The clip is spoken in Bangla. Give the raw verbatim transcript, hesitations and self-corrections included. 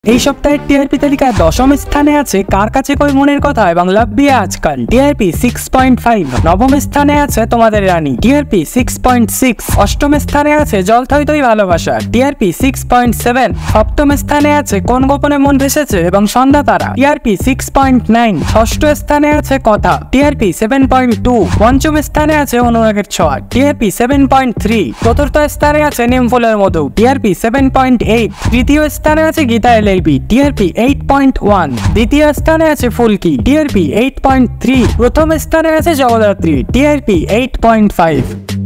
এই সপ্তাহের টিআরপি তালিকায় দশম স্থানে আছে কার কাছে কই মনের কথা এবং লাভ বিয়ে আজকাল টিআরপি সিক্স পয়েন্ট ফাইভ। নবম স্থানে আছে Tomader Rani TRP six point six. অষ্টম স্থানে আছে জল থই থই ভালোবাসা টিআরপি সিক্স পয়েন্ট সেভেন। সপ্তম স্থানে আছে কোন গোপনে মন ভেসেছে এবং সন্ধ্যা তারা টিআরপি সিক্স পয়েন্ট নাইন। ষষ্ঠ স্থানে আছে কথা টিআরপি সেভেন পয়েন্ট টু। পঞ্চম স্থানে আছে অনুরাগের ছোঁয়া টিআরপি সেভেন পয়েন্ট থ্রি। চতুর্থ স্থানে আছে নিমফুলের মধু টিআরপি সেভেন পয়েন্ট এইট। তৃতীয় স্থানে আছে Geeta LLB TRP eight point one. দ্বিতীয় স্থানে আছে Phulki TRP eight point three. প্রথম স্থানে আছে Jagaddhatri TRP eight point five.